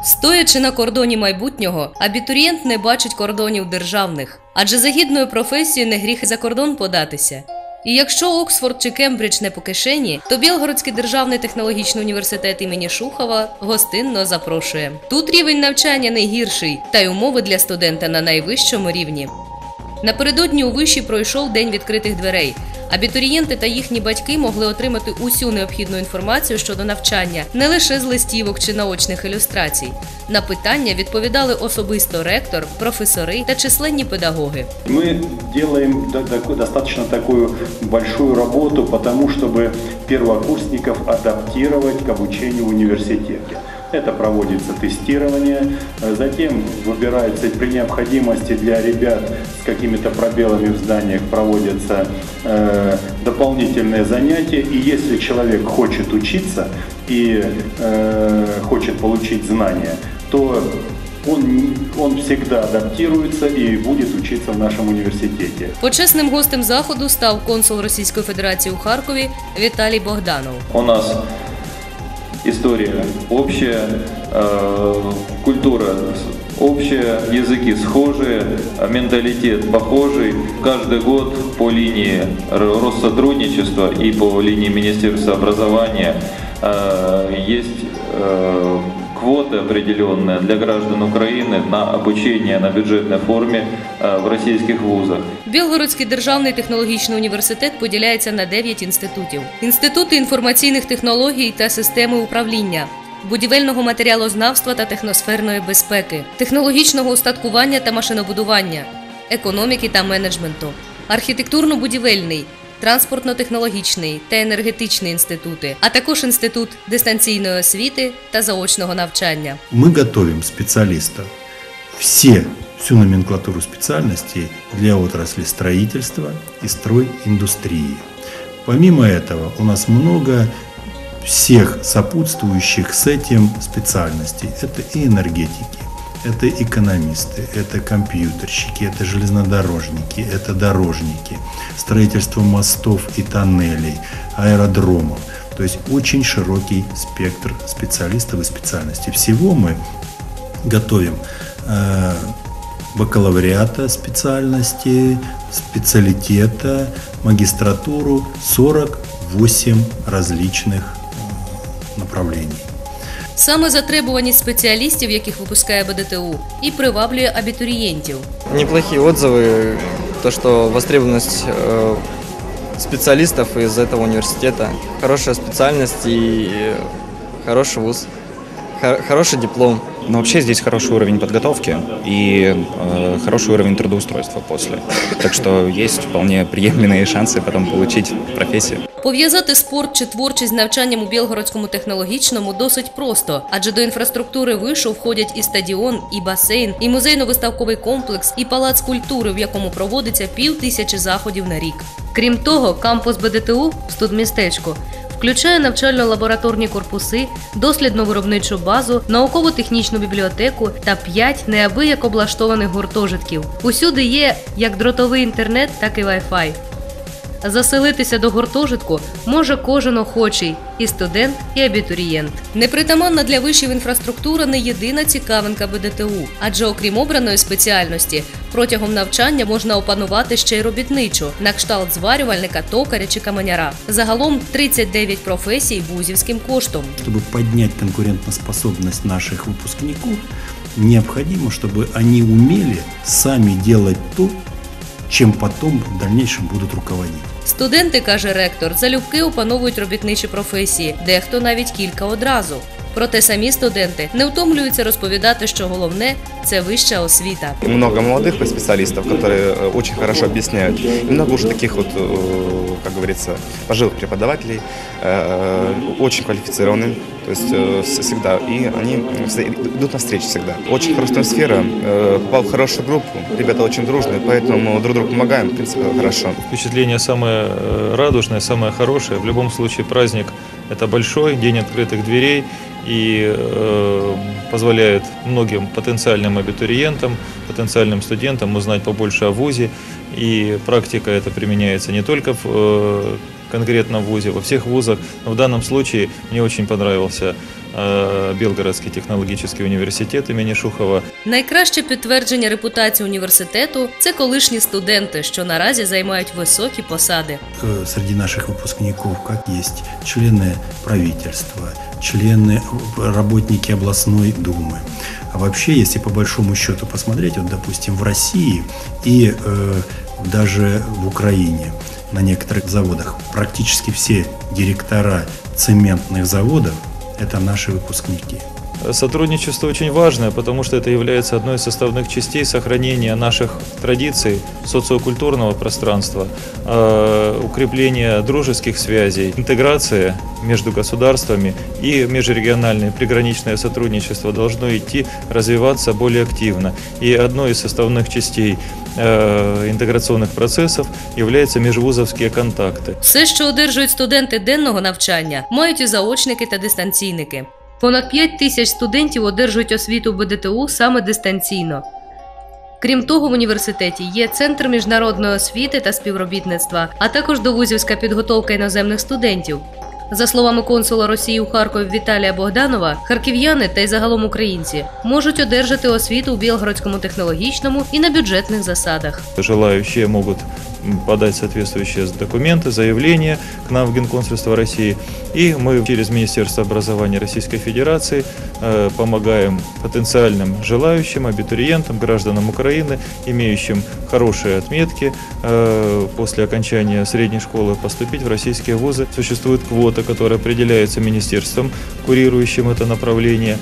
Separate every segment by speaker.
Speaker 1: Стоячи на кордоні майбутнього, абітурієнт не бачить кордонів державних, адже за гідною професією не гріх і за кордон податися. І якщо Оксфорд чи Кембридж не по кишені, то Білгородський державний технологічний університет імені Шухова гостинно запрошує. Тут рівень навчання не гірший, та й умови для студента на найвищому рівні. Напередодні у виші пройшов День відкритих дверей. Абітурієнти та їхні батьки могли отримати усю необхідну інформацію щодо навчання, не лише з листівок чи наочних ілюстрацій. На питання відповідали особисто ректор, професори та численні педагоги.
Speaker 2: Ми робимо достатньо таку велику роботу, тому щоб першокурсників адаптувати к обучению в університеті. Это проводится тестирование, затем выбирается при необходимости для ребят с какими-то пробелами в зданиях проводятся дополнительные занятия. И если человек хочет учиться и хочет получить знания, то он всегда адаптируется и будет учиться в нашем университете.
Speaker 1: Почесним гостем заходу став консул Російської Федерації у Харкові Віталій Богданов.
Speaker 3: У нас история общая, культура общая, языки схожие, менталитет похожий. Каждый год по линии Россотрудничества и по линии Министерства образования есть квоты определенные для граждан Украины на обучение на бюджетной форме в российских вузах.
Speaker 1: Білгородський державний технологічний університет поділяється на 9 інститутів. Інститути інформаційних технологій та системи управління, будівельного матеріалознавства та техносферної безпеки, технологічного устаткування та машинобудування, економіки та менеджменту, архітектурно-будівельний, транспортно-технологічний та енергетичний інститути, а також інститут дистанційної освіти та заочного навчання.
Speaker 4: Ми готуємо спеціалістів, всю номенклатуру специальностей для отрасли строительства и стройиндустрии. Помимо этого, у нас много всех сопутствующих с этим специальностей. Это и энергетики, это экономисты, это компьютерщики, это железнодорожники, это дорожники, строительство мостов и тоннелей, аэродромов. То есть очень широкий спектр специалистов и специальностей. Всего мы готовим бакалавриата специальности, специалитета, магистратуру, 48 различных направлений.
Speaker 1: Саме затребуваність спеціалістів, яких випускає БДТУ, і приваблює абітурієнтів.
Speaker 5: Неплохие отзывы, то, что востребованность специалистов из этого университета, хорошая специальность и хороший вуз, хороший диплом.
Speaker 6: Но вообще здесь хороший уровень подготовки и хороший уровень трудоустройства после. Так что есть вполне приемлемые шансы потом получить профессию.
Speaker 1: Пов'язати спорт чи творчість з навчанням у Білгородському технологічному досить просто, адже до інфраструктури вишу входять і стадіон, і басейн, і музейно-виставковий комплекс, і палац культури, в якому проводиться 5000 заходів на рік. Крім того, кампус БДТУ в студмістечку включає навчально-лабораторні корпуси, дослідно-виробничу базу, науково-технічну бібліотеку та 5 неабияк облаштованих гуртожитків. Усюди є як дротовий інтернет, так і Wi-Fi. Заселитися до гуртожитку може кожен охочий – і студент, і абітурієнт. Непритаманна для вишів інфраструктура не єдина цікавинка БДТУ, адже окрім обраної спеціальності, протягом навчання можна опанувати ще й робітничу, на кшталт зварювальника, токаря чи каменяра. Загалом 39 професій вузівським коштом.
Speaker 4: Щоб підняти конкурентоспособність наших випускників, необхідно, щоб вони вміли самі робити те, чим потім в дальнейшем будуть руководити.
Speaker 1: Студенти, каже ректор, залюбки опановують робітничі професії, дехто навіть кілька одразу. Проте самі студенти не втомлюються розповідати, що головне – це вища освіта.
Speaker 7: Много молодых специалистов, которые очень хорошо объясняют. И много уже таких вот, как говорится, пожилых преподавателей, очень квалифицированных, то есть всегда. И они идут навстречу всегда. Очень хорошая атмосфера, попал в хорошую группу, ребята очень дружные, поэтому друг другу помогаем, в принципе, хорошо.
Speaker 8: Впечатление самое радужное, самое хорошее. В любом случае праздник – это большой, день открытых дверей. И позволяет многим потенциальным абитуриентам, потенциальным студентам узнать побольше о вузе. И практика это применяется не только в конкретном вузе, во всех вузах. Но в данном случае мне очень понравился Белгородский технологический университет имени Шухова.
Speaker 1: Найкраще підтвердження репутації університету – це колишні студенти, що наразі займають високі посади.
Speaker 4: Среди наших выпускников как есть члены правительства, члены, работники областной думы. А вообще, если по большому счету посмотреть, вот, допустим, в России и даже в Украине на некоторых заводах практически все директора цементных заводов – это наши выпускники.
Speaker 8: Сотрудничество очень важное, потому что это является одной из составных частей сохранения наших традиций, социокультурного пространства, укрепления дружеских связей, интеграция между государствами и межрегиональное приграничное сотрудничество должно идти, развиваться более активно. И одной из составных частей інтеграційних процесів являються міжвузовські контакти.
Speaker 1: Все, що одержують студенти денного навчання, мають і заочники та дистанційники. Понад 5 тисяч студентів одержують освіту в БДТУ саме дистанційно. Крім того, в університеті є Центр міжнародної освіти та співробітництва, а також довузівська підготовка іноземних студентів. За словами консула Росії у Харкові Віталія Богданова, харків'яни та й загалом українці можуть одержати освіту у Білгородському технологічному і на бюджетних засадах.
Speaker 8: Желающие могут подать соответствующие документы, заявления к нам в Генконсульство России. И мы через Министерство образования Российской Федерации помогаем потенциальным желающим, абитуриентам, гражданам Украины, имеющим хорошие отметки после окончания средней школы, поступить в российские вузы. Существует квота, которая определяется министерством, курирующим это направление,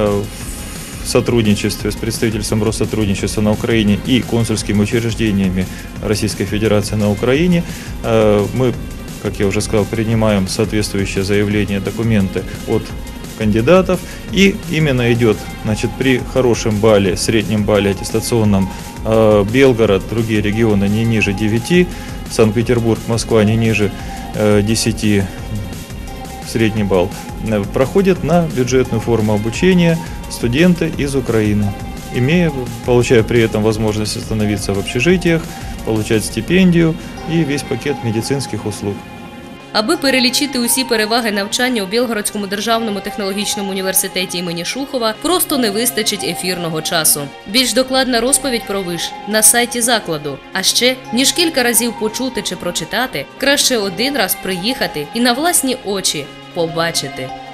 Speaker 8: в сотрудничестве с представительством Россотрудничества на Украине и консульскими учреждениями Российской Федерации на Украине. Мы, как я уже сказал, принимаем соответствующие заявления, документы от кандидатов, и именно идет, значит, при хорошем балле, среднем балле аттестационном, Белгород, другие регионы не ниже 9, Санкт-Петербург, Москва не ниже 10, средний балл, проходят на бюджетную форму обучения студенты из Украины, получая при этом возможность остановиться в общежитиях, получать стипендию и весь пакет медицинских услуг.
Speaker 1: Аби перелічити усі переваги навчання у Білгородському державному технологічному університеті імені Шухова, просто не вистачить ефірного часу. Більш докладна розповідь про виш на сайті закладу. А ще, ніж кілька разів почути чи прочитати, краще один раз приїхати і на власні очі побачити.